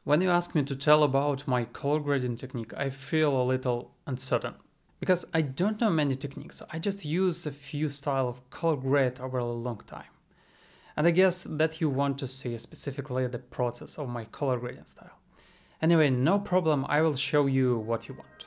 When you ask me to tell about my color grading technique, I feel a little uncertain. Because I don't know many techniques, I just use a few styles of color grade over a long time. And I guess that you want to see specifically the process of my color grading style. Anyway, no problem, I will show you what you want.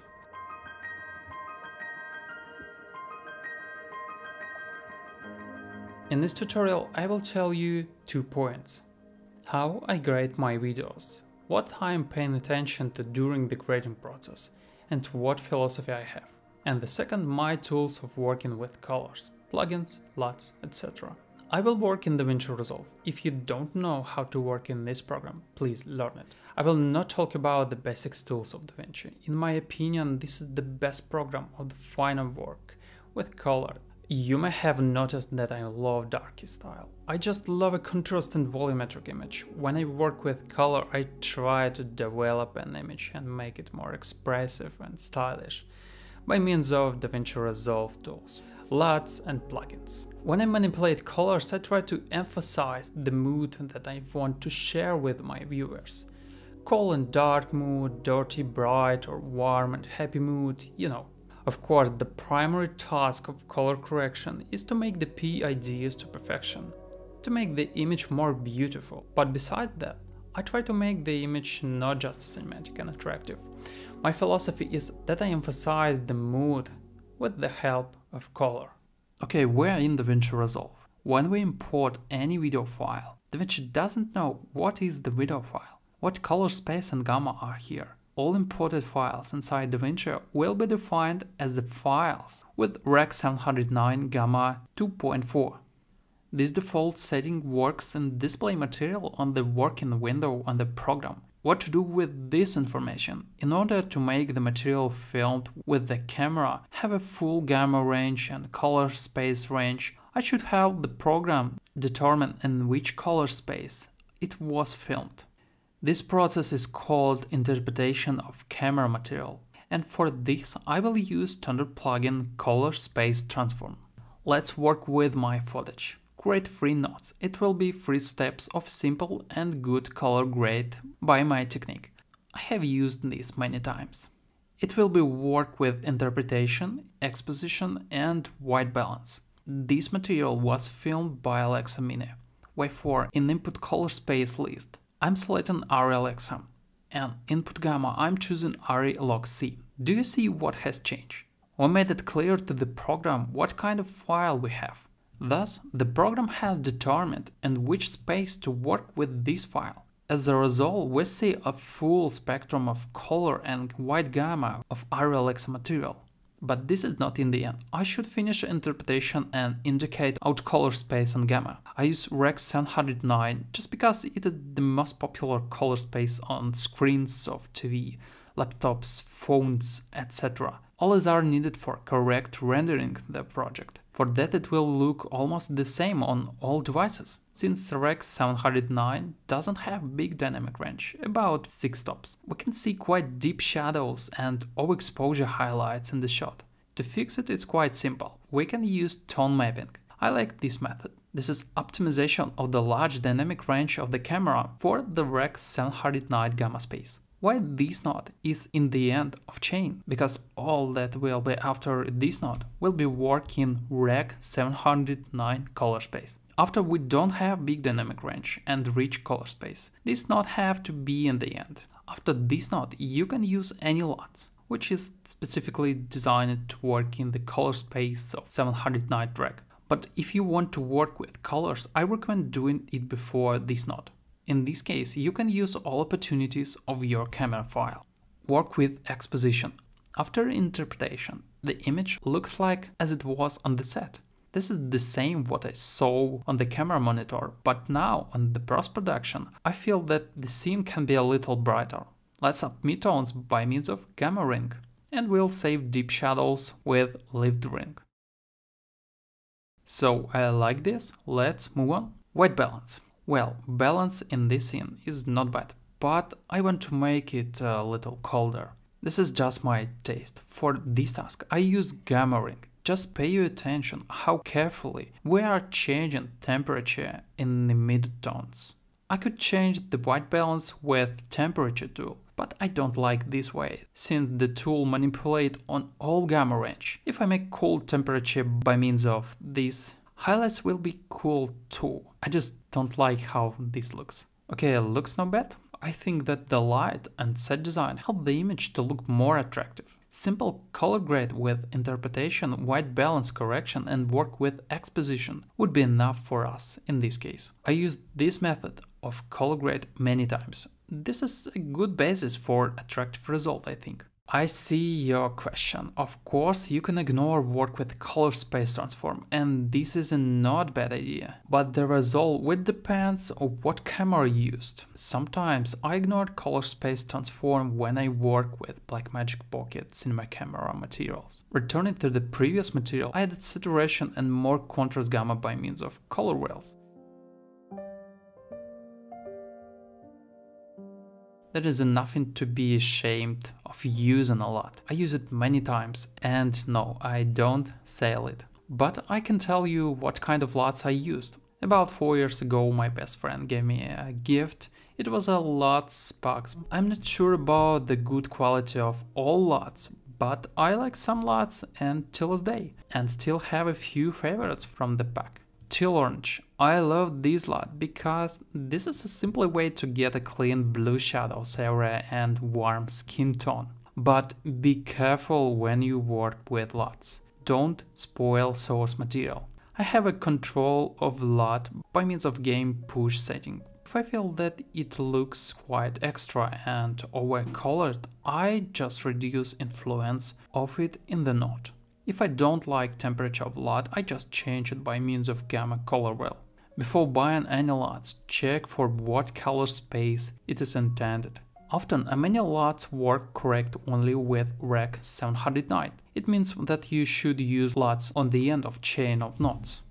In this tutorial, I will tell you 2 points. How I grade my videos, what I am paying attention to during the grading process, and what philosophy I have. And the second, my tools of working with colors, plugins, Luts, etc. I will work in Davinci Resolve. If you don't know how to work in this program, please learn it. I will not talk about the basics tools of Davinci. In my opinion, this is the best program of the final work with color. You may have noticed that I love darky style. I just love a contrast and volumetric image. When I work with color, I try to develop an image and make it more expressive and stylish by means of Davinci Resolve tools, Luts and plugins. When I manipulate colors, I try to emphasize the mood that I want to share with my viewers. Cool and dark mood, dirty, bright, or warm and happy mood, you know. Of course, the primary task of color correction is to make the PIDs to perfection, to make the image more beautiful. But besides that, I try to make the image not just cinematic and attractive. My philosophy is that I emphasize the mood with the help of color. Okay, we're in Davinci Resolve. When we import any video file, Davinci doesn't know what is the video file, what color space and gamma are here. All imported files inside Davinci will be defined as the files with Rec 709 gamma 2.4. This default setting works in display material on the working window on the program. What to do with this information? In order to make the material filmed with the camera have a full gamma range and color space range, I should help the program determine in which color space it was filmed. This process is called interpretation of camera material, and for this I will use standard plugin Color Space Transform. Let's work with my footage. Create 3 nodes. It will be 3 steps of simple and good color grade by my technique. I have used this many times. It will be work with interpretation, exposition and white balance. This material was filmed by Alexa Mini. Why in input color space list, I'm selecting ARRI Alexa, and input gamma I'm choosing ARRI Log C. Do you see what has changed? We made it clear to the program what kind of file we have. Thus, the program has determined in which space to work with this file. As a result, we see a full spectrum of color and white gamma of ARRI Alexa material. But this is not in the end. I should finish interpretation and indicate out color space and gamma. I use Rec 709 just because it is the most popular color space on screens of TV, laptops, phones, etc. All these are needed for correct rendering the project. For that it will look almost the same on all devices, since Rec 709 doesn't have big dynamic range, about 6 stops. We can see quite deep shadows and overexposure highlights in the shot. To fix it is quite simple. We can use tone mapping. I like this method. This is optimization of the large dynamic range of the camera for the Rec 709 gamma space. Why this node is in the end of chain? Because all that will be after this node will be working Rec 709 color space. After we don't have big dynamic range and rich color space, this node have to be in the end. After this node you can use any Luts, which is specifically designed to work in the color space of 709 Rec. But if you want to work with colors, I recommend doing it before this node. In this case, you can use all opportunities of your camera file. Work with exposition. After interpretation, the image looks like as it was on the set. This is the same what I saw on the camera monitor, but now on the post-production, I feel that the scene can be a little brighter. Let's up midtones by means of gamma ring, and we'll save deep shadows with lift ring. So I like this, let's move on. White balance. Well, balance in this scene is not bad, but I want to make it a little colder. This is just my taste. For this task I use gamma ring. Just pay your attention how carefully we are changing temperature in the midtones. I could change the white balance with temperature tool, but I don't like this way, since the tool manipulates on all gamma range. If I make cool temperature by means of this, highlights will be cool too. I just don't like how this looks. Okay, looks not bad. I think that the light and set design help the image to look more attractive. Simple color grade with interpretation, white balance correction and work with exposition would be enough for us in this case. I used this method of color grade many times. This is a good basis for attractive result, I think. I see your question. Of course, you can ignore work with color space transform, and this is a not bad idea. But the result will depends on what camera used. Sometimes I ignore color space transform when I work with Blackmagic Pocket cinema camera materials. Returning to the previous material, I added saturation and more contrast gamma by means of color wheels. There is nothing to be ashamed of using a lot. I use it many times and no, I don't sell it. But I can tell you what kind of LUTs I used. About 4 years ago my best friend gave me a gift. It was a LUTs box. I'm not sure about the good quality of all LUTs, but I like some LUTs and till this day, and still have a few favorites from the pack. Teal orange. I love this LUT because this is a simple way to get a clean blue shadows area and warm skin tone. But be careful when you work with LUTs. Don't spoil source material. I have a control of LUT by means of game push settings. If I feel that it looks quite extra and over-colored, I just reduce influence of it in the node. If I don't like temperature of LUT, I just change it by means of gamma color wheel. Before buying any LUTs, check for what color space it is intended. Often, many LUTs work correct only with Rec 709. It means that you should use LUTs on the end of chain of nodes.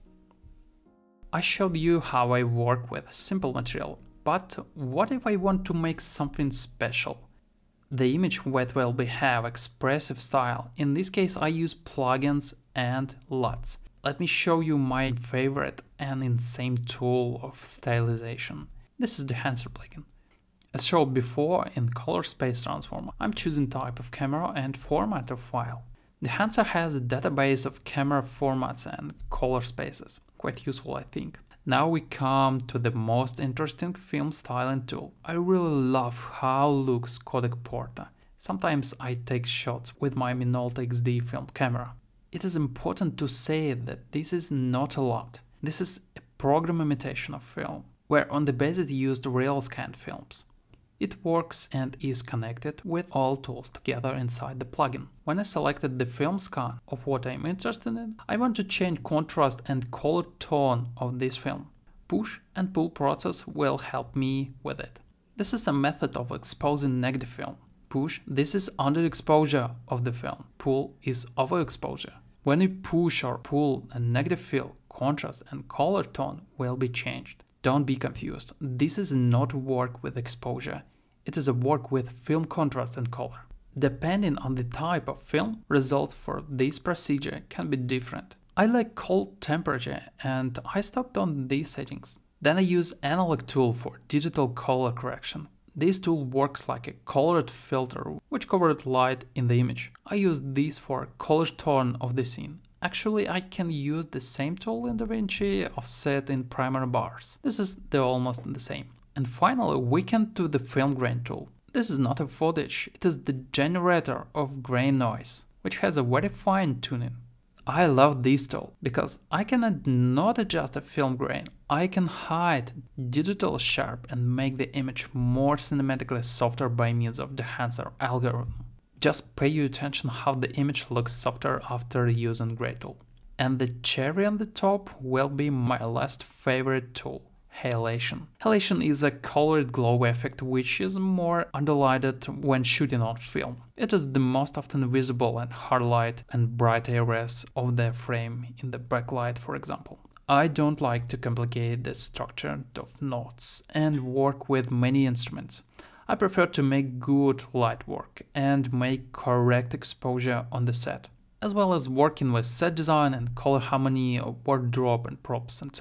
I showed you how I work with simple material, but what if I want to make something special? The image will have expressive style. In this case I use plugins and LUTs. Let me show you my favorite and insane tool of stylization. This is the Dehancer plugin. As shown before in color space transform, I'm choosing type of camera and format of file. Dehancer has a database of camera formats and color spaces. Quite useful, I think. Now we come to the most interesting film styling tool. I really love how looks codec Porta. Sometimes I take shots with my Minolta XD film camera. It is important to say that this is not a LUT. This is a program imitation of film, where on the base it used real scanned films. It works and is connected with all tools together inside the plugin. When I selected the film scan of what I'm interested in, I want to change contrast and color tone of this film. Push and pull process will help me with it. This is a method of exposing negative film. Push, this is underexposure of the film. Pull is overexposure. When you push or pull a negative fill, contrast and color tone will be changed. Don't be confused, this is not work with exposure, it is a work with film contrast and color. Depending on the type of film, results for this procedure can be different. I like cold temperature and I stopped on these settings. Then I use analog tool for digital color correction. This tool works like a colored filter which covers light in the image. I use this for color tone of the scene. Actually, I can use the same tool in Davinci offset in primary bars. This is almost the same. And finally, we can do the film grain tool. This is not a footage, it is the generator of grain noise, which has a very fine tuning. I love this tool because I can not adjust the film grain. I can hide digital sharp and make the image more cinematically softer by means of the Dehancer algorithm. Just pay attention how the image looks softer after using Gray tool. And the cherry on the top will be my last favorite tool, halation. Halation is a colored glow effect which is more underlighted when shooting on film. It is the most often visible and hard light and bright areas of the frame in the backlight, for example. I don't like to complicate the structure of notes and work with many instruments. I prefer to make good light work and make correct exposure on the set, as well as working with set design and color harmony of wardrobe and props, etc.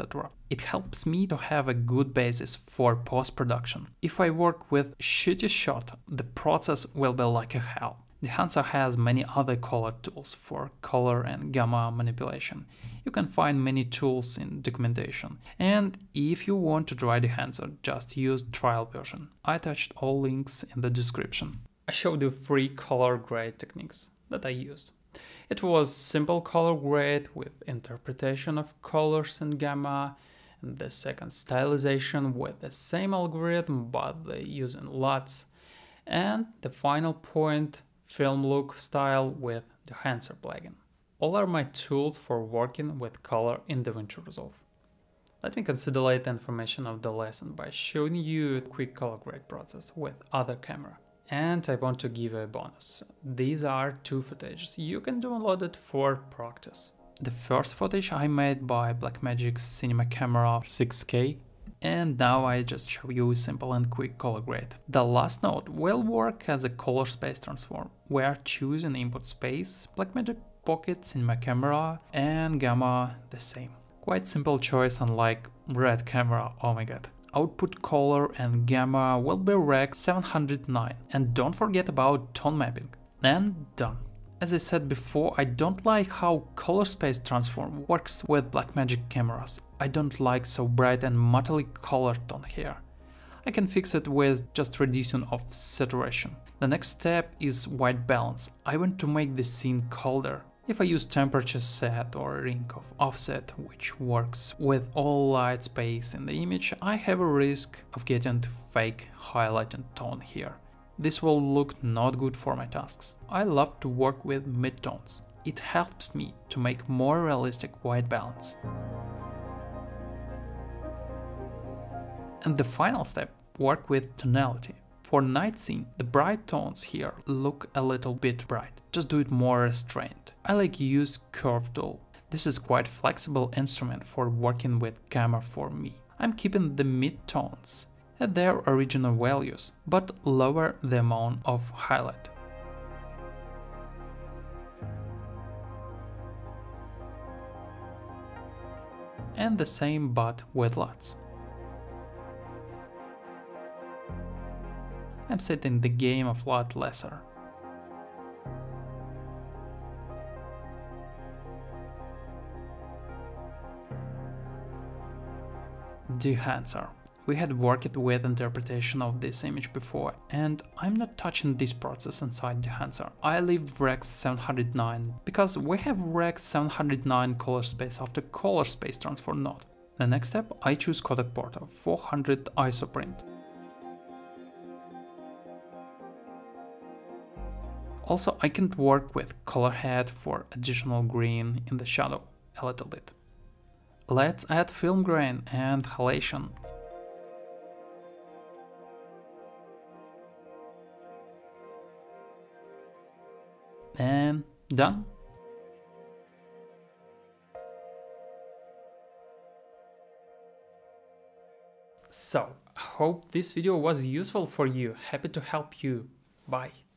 It helps me to have a good basis for post-production. If I work with shitty shot, the process will be like a hell. Dehancer has many other color tools for color and gamma manipulation. You can find many tools in documentation. And if you want to try Dehancer, just use trial version. I attached all links in the description. I showed you 3 color grade techniques that I used. It was simple color grade with interpretation of colors and gamma, and the second stylization with the same algorithm but using Luts, and the final point, film look style with the Dehancer plugin. All are my tools for working with color in Davinci Resolve. Let me consolidate the information of the lesson by showing you a quick color grade process with other camera. And I want to give a bonus. These are 2 footages. You can download it for practice. The first footage I made by Blackmagic's cinema camera 6K, and now I just show you simple and quick color grade. The last node will work as a color space transform. We are choosing input space, Blackmagic pocket, cinema camera, and gamma the same. Quite simple choice, unlike red camera, oh my god. Output color and gamma will be Rec 709, and don't forget about tone mapping. And done. As I said before, I don't like how color space transform works with Blackmagic cameras. I don't like so bright and metallic color tone here. I can fix it with just reducing of saturation. The next step is white balance. I want to make the scene colder. If I use temperature set or ring of offset, which works with all light space in the image, I have a risk of getting fake highlight and tone here. This will look not good for my tasks. I love to work with midtones. It helps me to make more realistic white balance. And the final step, work with tonality. For night scene, the bright tones here look a little bit bright. Just do it more restrained. I like use curve tool. This is quite flexible instrument for working with camera for me. I'm keeping the mid-tones at their original values, but lower the amount of highlight. And the same but with Luts. I'm setting the game of lot lesser. Dehancer. We had worked with interpretation of this image before, and I'm not touching this process inside Dehancer. I leave Rec 709 because we have Rec 709 color space after color space transform node. The next step, I choose codec port of 400 ISO print. Also, I can work with color head for additional green in the shadow a little bit. Let's add film grain and halation. And done. So, hope this video was useful for you. Happy to help you. Bye.